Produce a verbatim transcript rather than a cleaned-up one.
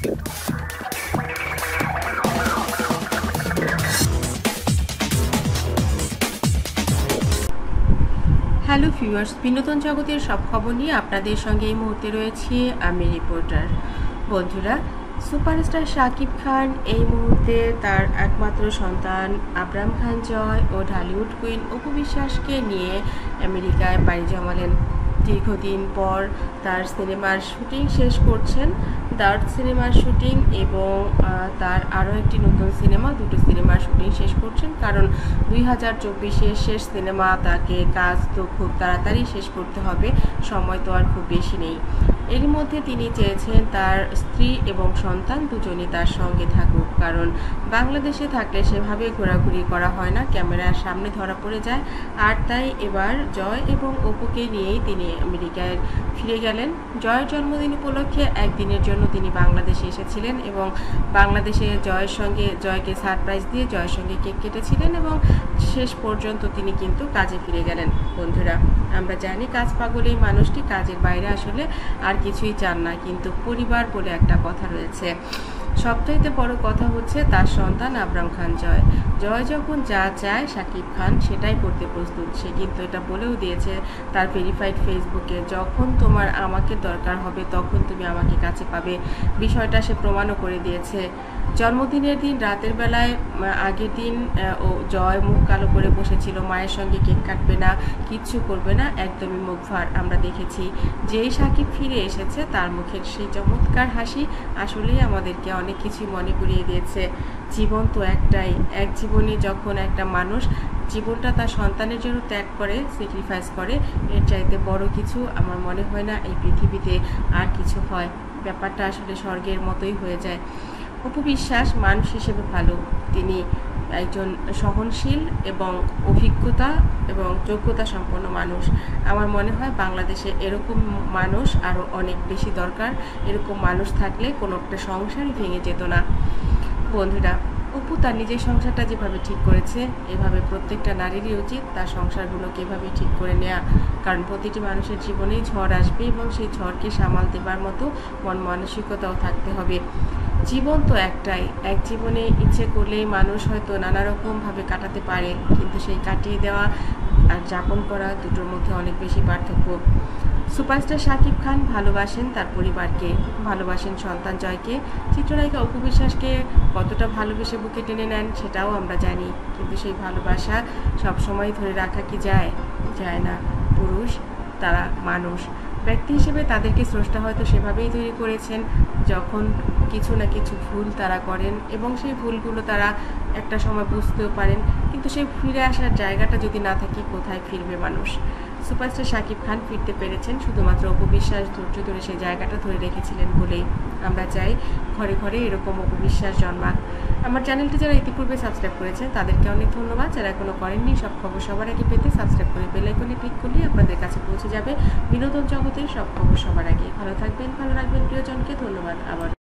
Hello viewers, বিনোদন জগতের সব খবর নিয়ে আপনাদের সঙ্গে এই মুহূর্তে রয়েছি আমি রিপোর্টার। বন্ধুরা, সুপারস্টার শাকিব খান এই মুহূর্তে তার একমাত্র সন্তান আবরাম খান জয় ও ঢালিউড কুইন অপু বিশ্বাসকে নিয়ে আমেরিকায় পাড়ি জমালেন। দীর্ঘদিন পর তার সিনেমার শুটিং শেষ করছেন, ডার্ট সিনেমার শুটিং এবং তার আরও একটি নতুন সিনেমা, দুটো সিনেমার শুটিং শেষ করছেন। কারণ দুই হাজার চব্বিশের শেষ সিনেমা, তাকে কাজ তো খুব তাড়াতাড়ি শেষ করতে হবে, সময় তো আর খুব বেশি নেই। এর মধ্যে তিনি চেয়েছেন তার স্ত্রী এবং সন্তান দুজনই তার সঙ্গে থাকুক, কারণ বাংলাদেশে থাকলে সেভাবে ঘোরাঘুরি করা হয় না, ক্যামেরার সামনে ধরা পড়ে যায়। আর তাই এবার জয় এবং অপুকে নিয়েই তিনি আমেরিকায় ফিরে গেলেন। জয়ের জন্মদিন উপলক্ষে একদিনের জন্য তিনি বাংলাদেশে এসেছিলেন এবং বাংলাদেশে জয়ের সঙ্গে জয়কে সারপ্রাইজ দিয়ে জয়ের সঙ্গে কেক কেটেছিলেন এবং শেষ পর্যন্ত তিনি কিন্তু কাজে ফিরে গেলেন। বন্ধুরা, আমরা জানি কাজ পাগল এই মানুষটি কাজের বাইরে আসলে আর কিছুই চান না, কিন্তু পরিবার বলে একটা কথা রয়েছে। সবচাইতে বড় কথা হচ্ছে তার সন্তান আবরাম খান জয়। জয় যখন যা চায় শাকিব খান সেটাই করতে প্রস্তুত। সে কিন্তু এটা বলেও দিয়েছে তার ভেরিফাইড ফেসবুকে, যখন তোমার আমাকে দরকার হবে তখন তুমি আমাকে কাছে পাবে। বিষয়টা সে প্রমাণও করে দিয়েছে। জন্মদিনের দিন রাতের বেলায় আগের দিন ও জয় মুখ কালো করে বসেছিল, মায়ের সঙ্গে কেক কাটবে না, কিচ্ছু করবে না, একদমই মুখ ভার। আমরা দেখেছি যেই শাকিব ফিরে এসেছে তার মুখের সেই চমৎকার হাসি আসলেই আমাদেরকে অনেক কিছুই মনে করিয়ে দিয়েছে। জীবন তো একটাই, এক জীবনে যখন একটা মানুষ জীবনটা তার সন্তানের জন্য ত্যাগ করে, স্যাক্রিফাইস করে, এর চাইতে বড় কিছু আমার মনে হয় না এই পৃথিবীতে আর কিছু হয়। ব্যাপারটা আসলে স্বর্গের মতোই হয়ে যায়। অপু বিশ্বাস মানুষ হিসেবে ভালো, তিনি একজন সহনশীল এবং অভিজ্ঞতা এবং যোগ্যতা সম্পন্ন মানুষ। আমার মনে হয় বাংলাদেশে এরকম মানুষ আরও অনেক বেশি দরকার। এরকম মানুষ থাকলে কোনো একটা সংসারই ভেঙে যেত না। বন্ধুরা, অপু তার নিজের সংসারটা যেভাবে ঠিক করেছে, এভাবে প্রত্যেকটা নারীরই উচিত তার সংসারগুলোকে এভাবে ঠিক করে নেওয়া। কারণ প্রতিটি মানুষের জীবনেই ঝড় আসবে এবং সেই ঝড়কে সামাল দেবার মতো মন মানসিকতাও থাকতে হবে। জীবন তো একটাই, এক জীবনে ইচ্ছে করলেই মানুষ হয়তো নানা রকমভাবে কাটাতে পারে, কিন্তু সেই কাটিয়ে দেওয়া আর যাপন করা দুটোর মধ্যে অনেক বেশি পার্থক্য। সুপারস্টার শাকিব খান ভালোবাসেন তার পরিবারকে, ভালোবাসেন সন্তান জয়কে। চিত্রনায়িকা অপু বিশ্বাসকে কতটা ভালোবেসে বুকে টেনে নেন সেটাও আমরা জানি, কিন্তু সেই ভালোবাসা সবসময় ধরে রাখা কি যায়? যায় না। পুরুষ, তারা মানুষ, ব্যক্তি হিসেবে তাদেরকে স্রষ্টা হয়তো সেভাবেই তৈরি করেছেন যখন কিছু না কিছু ভুল তারা করেন এবং সেই ভুলগুলো তারা একটা সময় বুঝতেও পারেন, কিন্তু সেই ফিরে আসার জায়গাটা যদি না থাকে কোথায় ফিরবে মানুষ? সুপারস্টার শাকিব খান ফিরতে পেরেছেন শুধুমাত্র অপু বিশ্বাস ধৈর্য ধরে সেই জায়গাটা ধরে রেখেছিলেন বলেই। আমরা চাই ঘরে ঘরে এরকম অপু বিশ্বাস জন্মাক। আমার চ্যানেলটি যারা ইতিপূর্বে সাবস্ক্রাইব করেছেন তাদেরকে অনেক ধন্যবাদ। যারা এখনো করেননি, সব খবর সবার আগে পেতে সাবস্ক্রাইব করে বেল আইকনে ক্লিক করলে আপনাদের কাছে পৌঁছে যাবে বিনোদন জগতের সব খবর সবার আগে। ভালো থাকবেন, ভালো রাখবেন প্রিয়জনকে। ধন্যবাদ আবার।